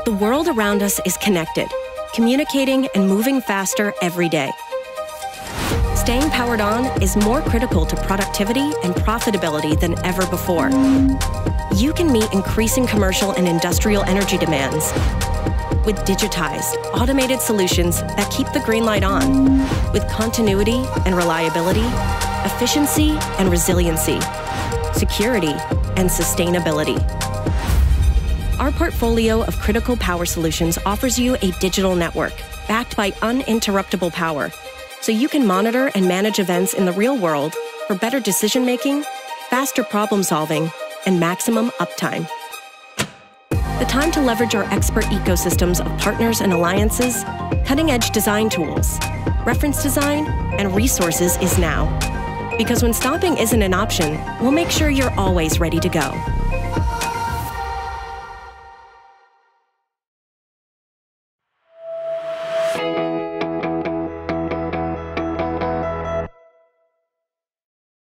The world around us is connected, communicating and moving faster every day. Staying powered on is more critical to productivity and profitability than ever before. You can meet increasing commercial and industrial energy demands with digitized, automated solutions that keep the green light on, with continuity and reliability, efficiency and resiliency, security and sustainability. Our portfolio of critical power solutions offers you a digital network backed by uninterruptible power, so you can monitor and manage events in the real world for better decision-making, faster problem-solving, and maximum uptime. The time to leverage our expert ecosystems of partners and alliances, cutting-edge design tools, reference design, and resources is now. Because when stopping isn't an option, we'll make sure you're always ready to go.